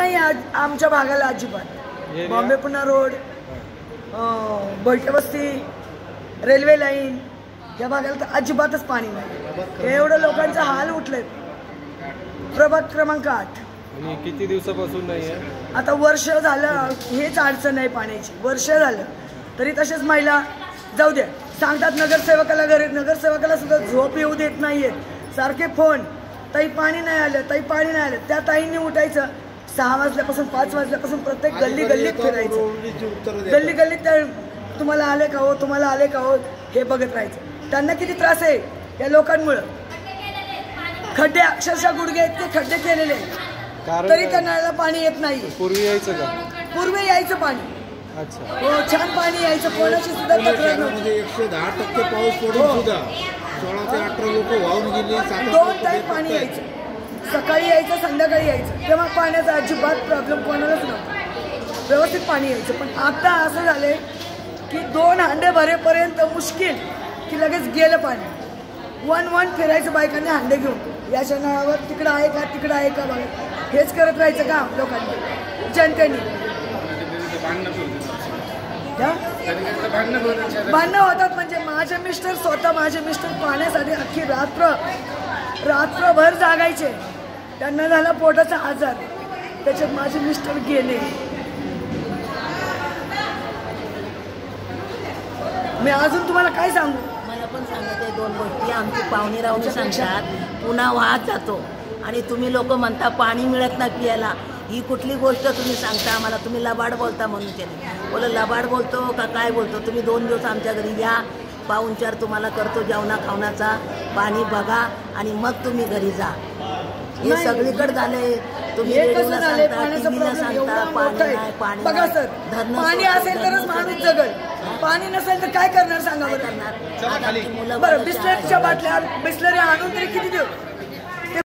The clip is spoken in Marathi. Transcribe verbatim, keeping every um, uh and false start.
नाही आमच्या भागाला अजिबात। बॉम्बे पुणा रोड, बैठवस्ती, रेल्वे लाईन या भागाला तर अजिबातच पाणी नाही। एवढं लोकांचा हाल उठले। प्रभाग क्रमांक आठ आणि किती दिवसापासून नाही आहे? आता वर्ष झालं हेच अडचण आहे पाण्याची, वर्ष झालं तरी तसेच महिला जाऊ द्या सांगतात नगरसेवकाला, घरी नगरसेवकाला सुद्धा झोप येऊ देत नाहीयेत। सारखे फोन, ताई पाणी नाही आलं, ताई पाणी नाही आलं। त्या ताईंनी उठायचं सहा वाजल्यापासून पाच वाजल्यापासून प्रत्येक गल्ली गल्लीत फिरायचं, गल्ली गल्लीत तुम्हाला आले का हो, तुम्हाला आले का हो हे बघत राहायचं। त्यांना किती त्रास आहे या लोकांमुळं। खड्डे अक्षरशः गुडघे इतके खड्डे केलेले आहेत तरी त्यांना पाणी येत नाही। पूर्वी यायचं का? पूर्वी यायचं पाणी, अच्छा हो छान पाणी यायचं, कोणाची सुद्धा तक्रार नव्हती। एकशे दहा टक्के पाऊस पडून सुद्धा सोळा ते अठरा लोक वाहून गेले। दोन टाईम पाणी यायचं, सकाळी यायचं संध्याकाळी यायचं, तेव्हा पाण्याचा अजिबात प्रॉब्लेम कोणालाच नव्हता, व्यवस्थित पाणी यायचं। पण आता असं झालंय की दोन हांडे भरेपर्यंत मुश्किल की लगेच गेलं पाणी। वन वन फिरायचं बायकांनी हांडे घेऊन, या नळावर तिकडं आहे का तिकडं आहे का बघा, हेच करत राहायचं का लोकांनी, जनतेने। भांडणं होतात म्हणजे माझे मिस्टर स्वतः माझे मिस्टर पाण्यासाठी अख्खी रात्र रात्रभर जागायचे। त्यांना झाला पोटाचा आजार, त्याच्यात माझे मिस्टर गेले। मी अजून तुम्हाला काय सांगू? मला पण सांगत आहे दोन गोष्टी। आमची पाहुणे राहून सांगतात पुन्हा वाहत जातो आणि तुम्ही लोक म्हणता पाणी मिळत नाही पियाला। ही कुठली गोष्ट तुम्ही सांगता आम्हाला? तुम्ही लबाड बोलता म्हणून त्याने बोला लबाड बोलतो का काय बोलतो? तुम्ही दोन दिवस आमच्या घरी या, पाहुणचार तुम्हाला करतो जेवणा खावण्याचा, पाणी बघा आणि मग तुम्ही घरी जा। हे सगळीकडे झाले। तुम्ही रेडिओला सांगता, टीव्हीला सांगता पाणी नाही पाणी बघा सर, पाणी असेल तरच माणूस जगल, पाणी नसेल तर काय करणार सांगा बरं? करणार बरं बिस्लरीच्या बाटल्या बिस्लरी आणून तरी किती देऊ?